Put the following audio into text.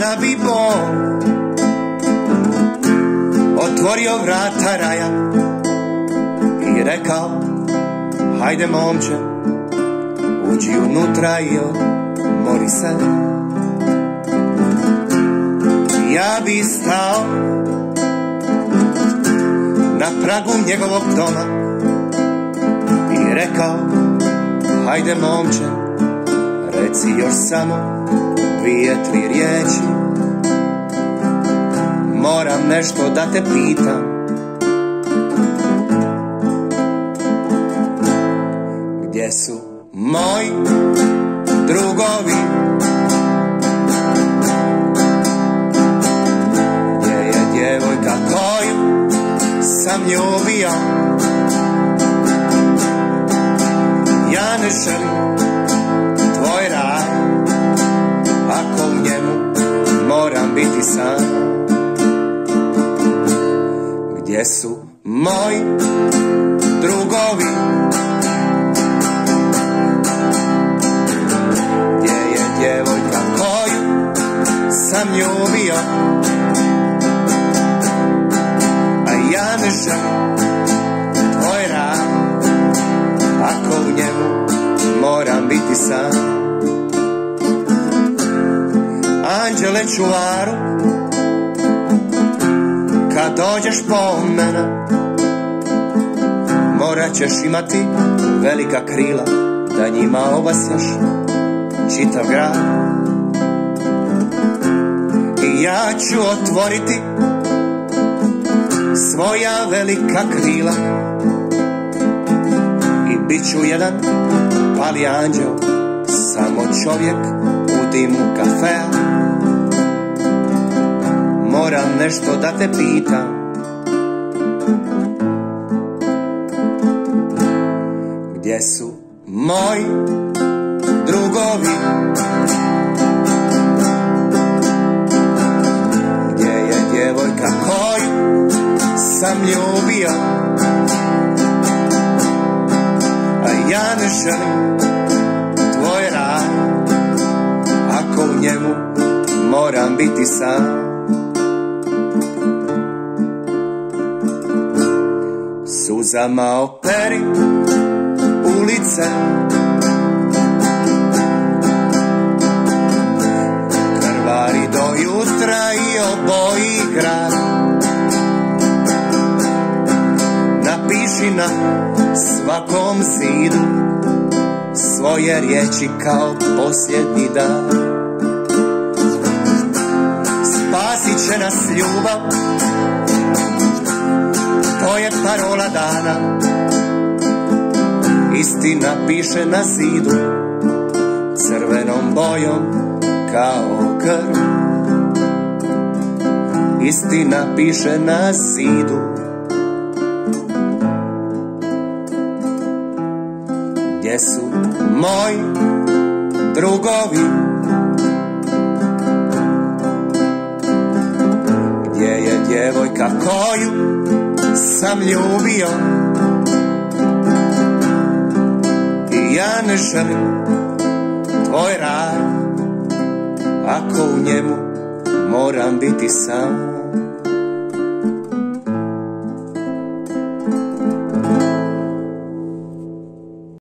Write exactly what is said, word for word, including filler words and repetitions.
Kada bi Bog otvorio vrata raja i rekao, hajde momče, uđi unutra i odmori se, ja bi stao na pragu njegovog doma i rekao, hajde momče, reci još samo dvije, tri riječi, moram nešto da te pitam. Gdje su moji drugovi? Gdje je djevojka koju sam ljubio? Ja ne želim tvoj raj, ako u njemu moram biti sam. Gdje su moji drugovi? Gdje je djevojka koju sam ljubio? A ja ne želim tvoj raj, ako u njemu moram biti sam. Anđele čuvaru, kad dođeš po mene, morat ćeš imati velika krila da njima obasjaš čitav grad. I ja ću otvoriti svoja velika krila i bit ću jedan pali anđel, samo čovjek u dimu kafea. Moram nešto da te pitam. Gdje su moji drugovi? Gdje je djevojka koju sam ljubio? A ja ne želim tvoj raj, ako u njemu moram biti sam. Suzama operi ulice, krvari do jutra i oboji grad. Napiši na svakom zidu svoje riječi kao posljednji dan. Spasit će nas ljubav, to je parola dana. Istina piše na zidu crvenom bojom kao krv. Istina piše na zidu. Gdje su moji drugovi? Gdje je djevojka koju sam ljubio? I ja ne želim tvoj raj, ako u njemu moram biti sam.